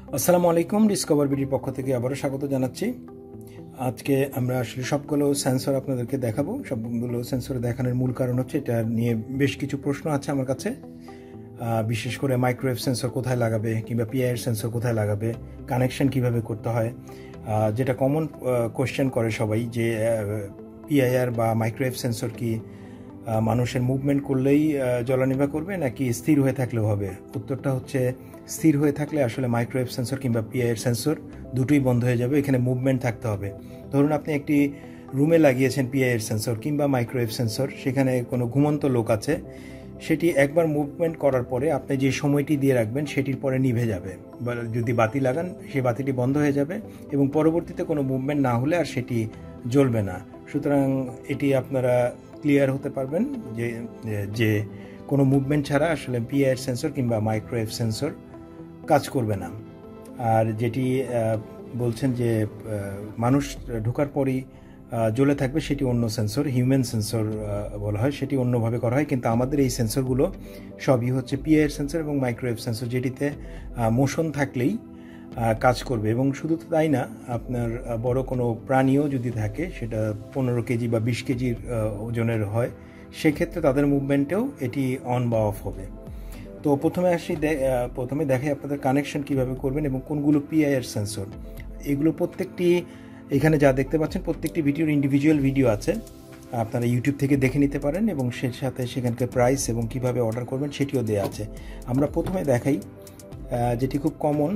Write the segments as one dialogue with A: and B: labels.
A: আসসালামু আলাইকুম, ডিসকভার বিডির পক্ষ থেকে আবারও স্বাগত জানাচ্ছি। আজকে আমরা আসলে সবগুলো সেন্সর আপনাদেরকে দেখাবো। সবগুলো সেন্সর দেখানোর মূল কারণ হচ্ছে এটা নিয়ে বেশ কিছু প্রশ্ন আছে আমার কাছে, বিশেষ করে মাইক্রোওয়েভ সেন্সর কোথায় লাগাবে কিংবা পিআইআর সেন্সর কোথায় লাগাবে, কানেকশন কিভাবে করতে হয়। যেটা কমন কোয়েশ্চেন করে সবাই যে পিআইআর বা মাইক্রোওয়েভ সেন্সর কি মানুষের মুভমেন্ট করলেই জ্বলানিভা করবে নাকি স্থির হয়ে থাকলেও হবে? উত্তরটা হচ্ছে স্থির হয়ে থাকলে আসলে মাইক্রোওয়েভ সেন্সর কিংবা পিআইআর সেন্সর দুটোই বন্ধ হয়ে যাবে। এখানে মুভমেন্ট থাকতে হবে। ধরুন আপনি একটি রুমে লাগিয়েছেন পিআইআর সেন্সর কিংবা মাইক্রোওয়েভ সেন্সর, সেখানে কোনো ঘুমন্ত লোক আছে, সেটি একবার মুভমেন্ট করার পরে আপনি যে সময়টি দিয়ে রাখবেন সেটির পরে নিভে যাবে। বা যদি বাতি লাগান সেই বাতিটি বন্ধ হয়ে যাবে এবং পরবর্তীতে কোনো মুভমেন্ট না হলে আর সেটি জ্বলবে না। সুতরাং এটি আপনারা ক্লিয়ার হতে পারবেন যে কোনো মুভমেন্ট ছাড়া আসলে পিআইআর সেন্সর কিংবা মাইক্রোওয়েভ সেন্সর কাজ করবে না। আর যেটি বলছেন যে মানুষ ঢোকার পরই জ্বলে থাকবে, সেটি অন্য সেন্সর, হিউম্যান সেন্সর বলা হয়, সেটি অন্যভাবে করা হয়। কিন্তু আমাদের এই সেন্সরগুলো সবই হচ্ছে পিআইআর সেন্সর এবং মাইক্রোওয়েভ সেন্সর, যেটিতে মোশন থাকলেই কাজ করবে। এবং শুধু তাই না, আপনার বড় কোনো প্রাণীও যদি থাকে, সেটা 15 কেজি বা 20 কেজির ওজনের হয়, সেক্ষেত্রে তাদের মুভমেন্টেও এটি অন বা অফ হবে। তো প্রথমে দেখাই আপনাদের কানেকশন কিভাবে করবেন এবং কোনগুলো পিআইআর সেন্সর। এগুলো প্রত্যেকটি এখানে যা দেখতে পাচ্ছেন প্রত্যেকটি ভিডিওর ইন্ডিভিজুয়াল ভিডিও আছে, আপনারা ইউটিউব থেকে দেখে নিতে পারেন এবং সেই সাথে সেখানকার প্রাইস এবং কিভাবে অর্ডার করবেন সেটিও দেওয়া আছে। আমরা প্রথমে দেখাই যেটি খুব কমন,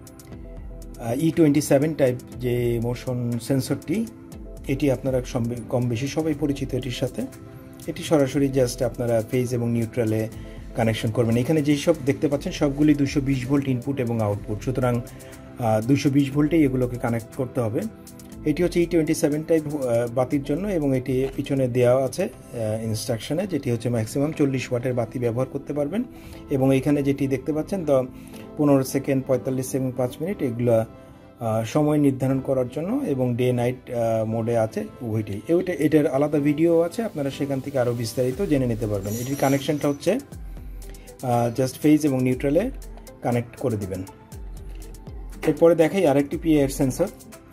A: E27 টাইপ যে মোশন সেন্সরটি, এটি আপনারা কম বেশি সবাই পরিচিত এটির সাথে। এটি সরাসরি জাস্ট আপনারা ফেজ এবং নিউট্রালে কানেকশন করবেন। এখানে যেসব দেখতে পাচ্ছেন সবগুলি 220 ভোল্ট ইনপুট এবং আউটপুট, সুতরাং 220 ভোল্টেই এগুলোকে কানেক্ট করতে হবে। এটি হচ্ছে E27 টাইপ বাতির জন্য এবং এটি পিছনে দেওয়া আছে ইনস্ট্রাকশনে, যেটি হচ্ছে ম্যাক্সিমাম 40 ওয়াটের বাতি ব্যবহার করতে পারবেন। এবং এখানে যেটি দেখতে পাচ্ছেন 15 সেকেন্ড, 45 সেকেন্ড, 5 মিনিট, এগুলো সময় নির্ধারণ করার জন্য এবং ডে নাইট মোডে আছে উভয়টাই। এটার আলাদা ভিডিও আছে, আপনারা সেখান থেকে আরও বিস্তারিত জেনে নিতে পারবেন। এটির কানেকশনটা হচ্ছে জাস্ট ফেজ এবং নিউট্রালে কানেক্ট করে দিবেন। এরপরে দেখাই আরেকটি পিআইআর সেন্সর।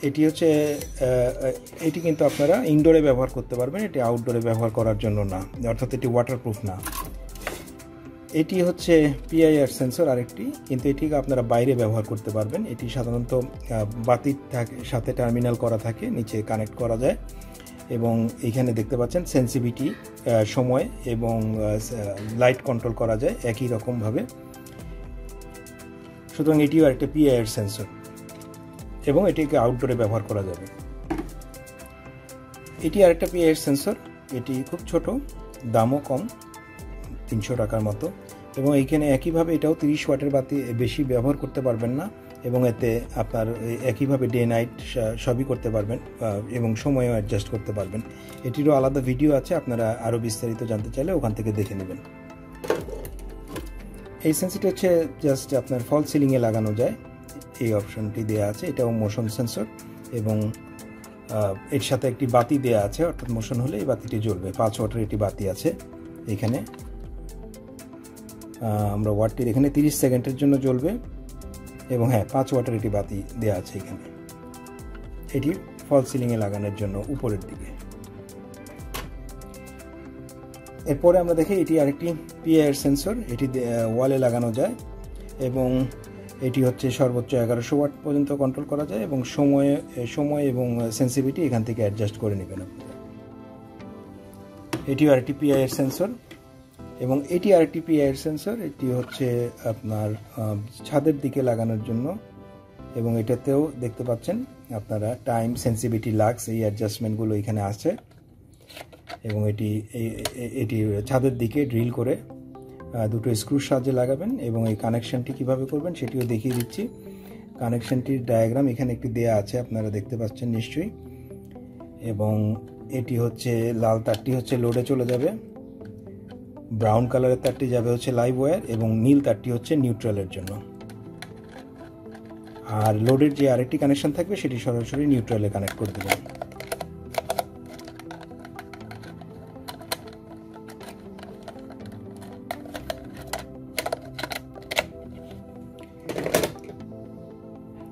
A: এটি কিন্তু আপনারা ইনডোরে ব্যবহার করতে পারবেন, এটি আউটডোরে ব্যবহার করার জন্য না, অর্থাৎ এটি ওয়াটারপ্রুফ না। এটি হচ্ছে পিআইআর সেন্সর আরেকটি, কিন্তু এটিকে আপনারা বাইরে ব্যবহার করতে পারবেন। এটি সাধারণত বাতির সাথে টার্মিনাল করা থাকে, নিচে কানেক্ট করা যায় এবং এখানে দেখতে পাচ্ছেন সেন্সিভিটি, সময় এবং লাইট কন্ট্রোল করা যায় একই রকমভাবে। সুতরাং এটিও একটা পিআইআর সেন্সর এবং এটিকে আউটডোরে ব্যবহার করা যাবে। এটি আরেকটা পিআইআর সেন্সর, এটি খুব ছোট, দামও কম, 300 টাকার মতো। এবং এইখানে একইভাবে এটাও 30 ওয়াটের বাতি, বেশি ব্যবহার করতে পারবেন না এবং এতে আপনার একইভাবে ডে নাইট সবই করতে পারবেন এবং সময়ও অ্যাডজাস্ট করতে পারবেন। এটিরও আলাদা ভিডিও আছে, আপনারা আরও বিস্তারিত জানতে চাইলে ওখান থেকে দেখে নেবেন। এই সেন্সরটি হচ্ছে জাস্ট আপনার ফল সিলিংয়ে লাগানো যায়, এই অপশনটি দেওয়া আছে। এটাও মোশন সেন্সর এবং এর সাথে একটি বাতি দেওয়া আছে, অর্থাৎ মোশন হলে এই বাতিটি জ্বলবে। 5 ওয়াটের একটি বাতি আছে এখানে। আমরা ওয়াটটির এখানে 30 সেকেন্ডের জন্য জ্বলবে এবং 5 ওয়াটের একটি বাতি দেওয়া আছে এখানে। এটি ফল সিলিংয়ে লাগানোর জন্য উপরের দিকে। এরপরে আমরা দেখি এটি আরেকটি পিআইআর সেন্সর, এটি ওয়ালে লাগানো যায় এবং এটি হচ্ছে সর্বোচ্চ 1100 ওয়াট পর্যন্ত কন্ট্রোল করা যায় এবং সময় এবং সেন্সিভিটি এখান থেকে অ্যাডজাস্ট করে নেবেন আপনারা। এটিও আরেকটি পিআইআর সেন্সর এবং এটি আরেকটি পিআইআর সেন্সর, এটি হচ্ছে আপনার ছাদের দিকে লাগানোর জন্য এবং এটাতেও দেখতে পাচ্ছেন আপনারা টাইম, সেন্সিভিটি, লাক্স, এই অ্যাডজাস্টমেন্টগুলো এখানে আছে। এবং এটি ছাদের দিকে ড্রিল করে দুটো স্ক্রুর সাহায্যে লাগাবেন এবং এই কানেকশনটি কিভাবে করবেন সেটিও দেখিয়ে দিচ্ছি। কানেকশনটির ডায়াগ্রাম এখানে একটি দেয়া আছে, আপনারা দেখতে পাচ্ছেন নিশ্চয়ই। এবং এটি হচ্ছে লাল তারটি হচ্ছে লোডে চলে যাবে, ব্রাউন কালারের তারটি যাবে হচ্ছে লাইভ ওয়্যার এবং নীল তারটি হচ্ছে নিউট্রালের জন্য। আর লোডের যে আরেকটি কানেকশন থাকবে সেটি সরাসরি নিউট্রালে কানেক্ট করে দেবেন।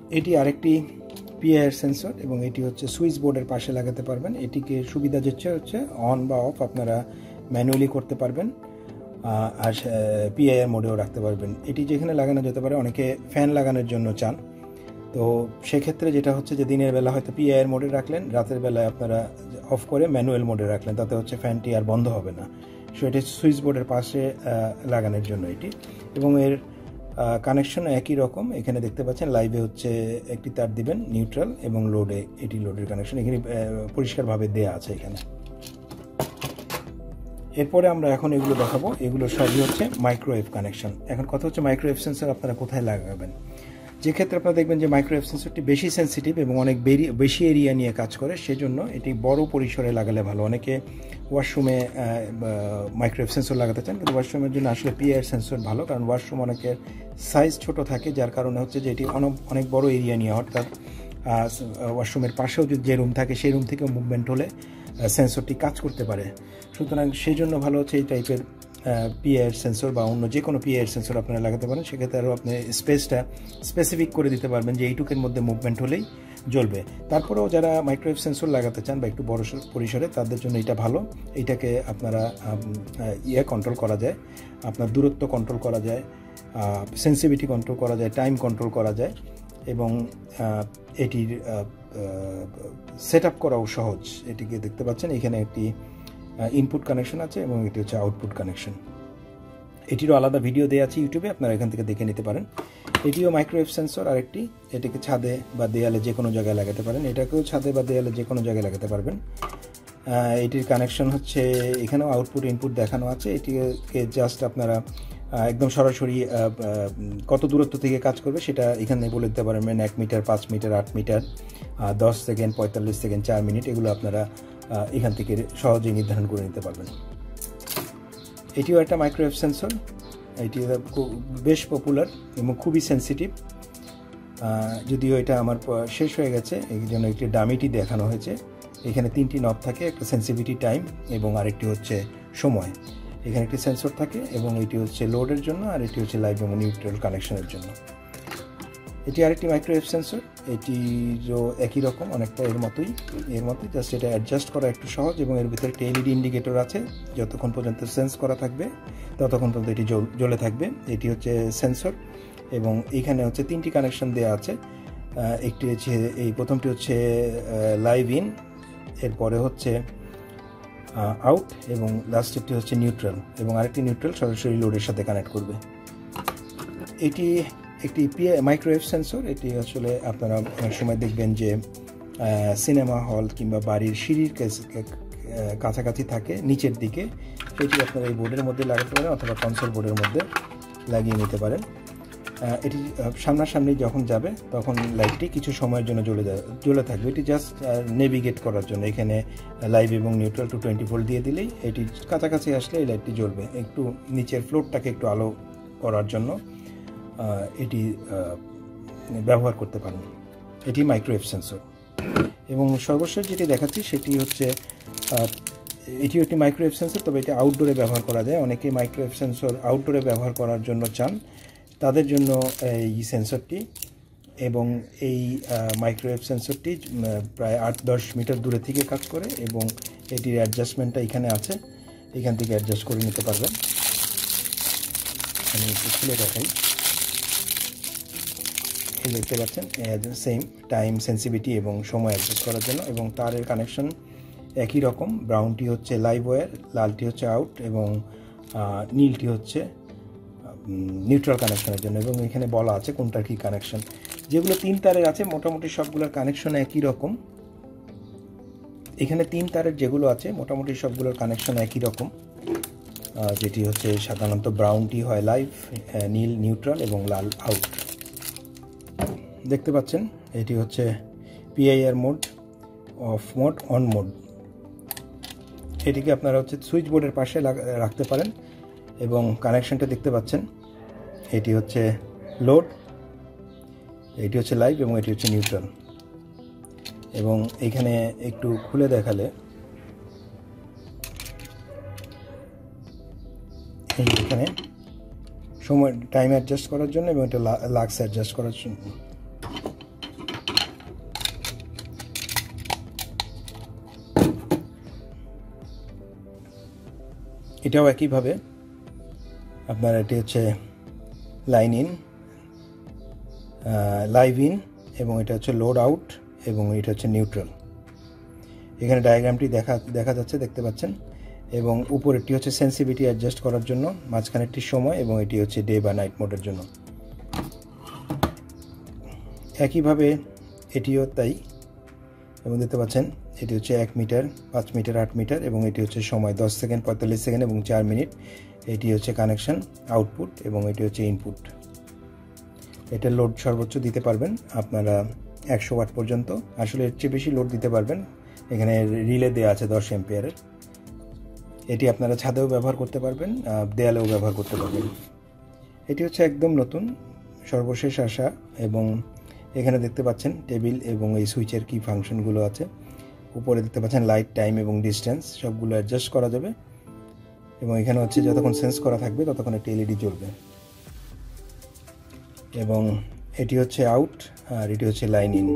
A: এটি আরেকটি পিআইআর সেন্সর এবং এটি হচ্ছে সুইচ বোর্ডের পাশে লাগাতে পারবেন। এটিকে সুবিধা হচ্ছে অন বা অফ আপনারা ম্যানুয়ালি করতে পারবেন, আর পিআইআর মোডেও রাখতে পারবেন। এটি যেখানে লাগানো যেতে পারে, অনেকে ফ্যান লাগানোর জন্য চান, তো সেক্ষেত্রে যেটা হচ্ছে যে দিনের বেলা হয়তো পিআইআর মোডে রাখলেন, রাতের বেলায় আপনারা অফ করে ম্যানুয়াল মোডে রাখলেন, তাতে হচ্ছে ফ্যানটি আর বন্ধ হবে না। সো এটি সুইচ বোর্ডের পাশে লাগানোর জন্য এটি, এবং এর কানেকশন একই রকম। এখানে দেখতে পাচ্ছেন লাইভে হচ্ছে একটি তার দিবেন নিউট্রাল, এবং লোডে এটি লোডের কানেকশন এখানে পরিষ্কারভাবে দেয়া আছে এখানে। এরপরে আমরা এখন এগুলো দেখাবো, এগুলো সবই হচ্ছে মাইক্রোওয়েভ কানেকশন। এখন কথা হচ্ছে মাইক্রোওয়েভ সেন্সর আপনারা কোথায় লাগাবেন। যে ক্ষেত্রে আপনারা দেখবেন যে মাইক্রোওয়েভ সেন্সরটি বেশি সেন্সিটিভ এবং অনেক বেশি এরিয়া নিয়ে কাজ করে, সেজন্য এটি বড় পরিসরে লাগালে ভালো। অনেকে ওয়াশরুমে মাইক্রোওয়েভ সেন্সর লাগাতে চান, কিন্তু ওয়াশরুমের জন্য আসলে পিআইআর সেন্সর ভালো, কারণ ওয়াশরুম অনেকের সাইজ ছোট থাকে, যার কারণে হচ্ছে যে এটি অনেক বড় এরিয়া নিয়ে, অর্থাৎ ওয়াশরুমের পাশেও যে রুম থাকে সেই রুম থেকেও মুভমেন্ট হলে সেন্সরটি কাজ করতে পারে। সুতরাং সেই জন্য ভালো হচ্ছে এই টাইপের পিআইআর সেন্সর বা অন্য যে কোনো পিআইআর সেন্সর আপনারা লাগাতে পারেন। সেক্ষেত্রে আরও আপনি স্পেসটা স্পেসিফিক করে দিতে পারবেন যে এইটুকের মধ্যে মুভমেন্ট হলেই জ্বলবে। তারপরেও যারা মাইক্রোওয়েভ সেন্সর লাগাতে চান বা একটু বড় পরিসরে, তাদের জন্য এটা ভালো। এইটাকে আপনারা কন্ট্রোল করা যায়, আপনার দূরত্ব কন্ট্রোল করা যায়, সেন্সিটিভিটি কন্ট্রোল করা যায়, টাইম কন্ট্রোল করা যায়, এবং এটির সেট আপ করাও সহজ। এটিকে দেখতে পাচ্ছেন এখানে একটি ইনপুট কানেকশন আছে এবং এটি হচ্ছে আউটপুট কানেকশন। এটিরও আলাদা ভিডিও দেওয়া আছে ইউটিউবে, আপনারা এখান থেকে দেখে নিতে পারেন। এটিও মাইক্রোওয়েভ সেন্সর আরেকটি, এটিকে ছাদে বা দেয়ালে যে কোনো জায়গায় লাগাতে পারেন, এটাকেও ছাদে বা দেয়ালে যে কোনো জায়গায় লাগাতে পারবেন। এটির কানেকশন হচ্ছে এখানেও আউটপুট ইনপুট দেখানো আছে। এটিকে জাস্ট আপনারা একদম সরাসরি কত দূরত্ব থেকে কাজ করবে সেটা এখানে বলে দিতে পারবেন, 1 metre, 5 metre, 8 metre, 10 second, 45 second, 4 minute, এগুলো আপনারা এখান থেকে সহজেই নির্ধারণ করে নিতে পারবেন। এটিও একটা মাইক্রোওয়েভ সেন্সর, এটি বেশ পপুলার এবং খুবই সেন্সিটিভ। যদিও এটা আমার শেষ হয়ে গেছে, এই জন্য একটি ডামিটি দেখানো হয়েছে। এখানে 3টি নব থাকে, একটা সেন্সিটিভিটি টাইম এবং আরেকটি হচ্ছে সময়। এখানে একটি সেন্সর থাকে এবং এটি হচ্ছে লোডের জন্য, আর এটি হচ্ছে লাইভ এবং নিউট্রাল কানেকশনের জন্য। এটি আরেকটি মাইক্রোওয়েভ সেন্সর, এটিরও একই রকম, অনেকটা এর মতোই জাস্ট এটা অ্যাডজাস্ট করা একটু সহজ, এবং এর ভিতরে একটি এলইডি ইন্ডিকেটর আছে। যতক্ষণ পর্যন্ত সেন্স করা থাকবে ততক্ষণ পর্যন্ত এটি জ্বলে থাকবে। এটি হচ্ছে সেন্সর, এবং এইখানে হচ্ছে 3টি কানেকশন দেওয়া আছে। একটি হচ্ছে প্রথমটি হচ্ছে লাইভ ইন, এরপরে হচ্ছে আউট, এবং লাস্টেরটি হচ্ছে নিউট্রাল, এবং আরেকটি নিউট্রাল সরাসরি লোডের সাথে কানেক্ট করবে। এটি একটি মাইক্রোওয়েভ সেন্সর। এটি আসলে আপনারা অনেক সময় দেখবেন যে সিনেমা হল কিংবা বাড়ির সিঁড়ির কাছাকাছি থাকে নিচের দিকে, এটি আপনারা এই বোর্ডের মধ্যে লাগাতে পারেন অথবা কনসোল বোর্ডের মধ্যে লাগিয়ে নিতে পারেন। এটি সামনাসামনি যখন যাবে তখন লাইটটি কিছু সময়ের জন্য জ্বলে থাকবে। এটি জাস্ট নেভিগেট করার জন্য। এখানে লাইভ এবং নিউট্রাল 220 ভোল্ট দিয়ে দিলেই এটি কাছাকাছি আসলে এই লাইটটি জ্বলবে। একটু নিচের ফ্লোরটাকে একটু আলো করার জন্য এটি ব্যবহার করতে পারেন। এটি মাইক্রোওয়েভ সেন্সর। এবং সর্বশেষ যেটি দেখাচ্ছি সেটি হচ্ছে এটিও একটি মাইক্রোওয়েভ সেন্সর, তবে এটি আউটডোরে ব্যবহার করা যায়। অনেকে মাইক্রোওয়েভ সেন্সর আউটডোরে ব্যবহার করার জন্য চান, তাদের জন্য এই সেন্সরটি। এবং এই মাইক্রোওয়েভ সেন্সরটি প্রায় 8-10 মিটার দূরে থেকে কাজ করে, এবং এটির অ্যাডজাস্টমেন্টটা এখানে আছে, এখান থেকে অ্যাডজাস্ট করে নিতে পারবেন। আমি একটু খুলে দেখাই, দেখতে পাচ্ছেন সেম টাইম, সেন্সিটিভিটি এবং সময় অ্যাডজাস্ট করার জন্য। এবং তারের কানেকশন একই রকম, ব্রাউনটি হচ্ছে লাইভ ওয়্যার, লালটি হচ্ছে আউট, এবং নীলটি হচ্ছে নিউট্রাল কানেকশনের জন্য। এবং এখানে বলা আছে কোনটার কী কানেকশন। যেগুলো 3 তারের আছে মোটামুটি সবগুলোর কানেকশন একই রকম। এখানে 3 তারের যেগুলো আছে মোটামুটি সবগুলোর কানেকশন একই রকম, যেটি হচ্ছে সাধারণত ব্রাউনটি হয় লাইভ, নীল নিউট্রাল এবং লাল আউট। দেখতে পাচ্ছেন এটি হচ্ছে PIR mode, off mode, on mode. এটিকে আপনারা হচ্ছে সুইচ বোর্ডের পাশে রাখতে পারেন। এবং কানেকশনটা দেখতে পাচ্ছেন, এটি হচ্ছে লোড, এটি হচ্ছে লাইভ এবং এটি হচ্ছে নিউট্রাল। এবং এখানে একটু খুলে দেখালে এখানে সময় টাইম অ্যাডজাস্ট করার জন্য এবং এটা লাক্স অ্যাডজাস্ট করার জন্য। এটাও একইভাবে আপনার এটি হচ্ছে লাইন ইন, লাইভ ইন, এবং এটা হচ্ছে লোড আউট, এবং এটা হচ্ছে নিউট্রাল। এখানে ডায়াগ্রামটি দেখা যাচ্ছে, দেখতে পাচ্ছেন। এবং উপরেরটি হচ্ছে সেন্সিভিটি অ্যাডজাস্ট করার জন্য, মাঝখানেরটি সময়, এবং এটি হচ্ছে ডে বা নাইট মোডের জন্য। একইভাবে এটিও তাই, এবং দেখতে পাচ্ছেন এটি হচ্ছে 1 মিটার, 5 মিটার, 8 মিটার, এবং এটি হচ্ছে সময় 10 সেকেন্ড, 45 সেকেন্ড এবং 4 মিনিট। এটি হচ্ছে কানেকশন আউটপুট, এবং এটি হচ্ছে ইনপুট। এটা লোড সর্বোচ্চ দিতে পারবেন আপনারা 100 ওয়াট পর্যন্ত। আসলে এর চেয়ে বেশি লোড দিতে পারবেন। এখানে রিলে দেওয়া আছে 10 অ্যাম্পিয়ারের। এটি আপনারা ছাদেও ব্যবহার করতে পারবেন, দেয়ালেও ব্যবহার করতে পারবেন। এটি হচ্ছে একদম নতুন, সর্বশেষ আসা, এবং এখানে দেখতে পাচ্ছেন টেবিল এবং এই সুইচের কি ফাংশনগুলো আছে। উপরে দেখতে পাচ্ছেন লাইট, টাইম এবং ডিস্টেন্স সবগুলো অ্যাডজাস্ট করা যাবে, এবং এখানে হচ্ছে যতক্ষণ সেন্স করা থাকবে ততক্ষণ একটি এলইডি জ্বলবে। এবং এটি হচ্ছে আউট, আর এটি হচ্ছে লাইন ইন।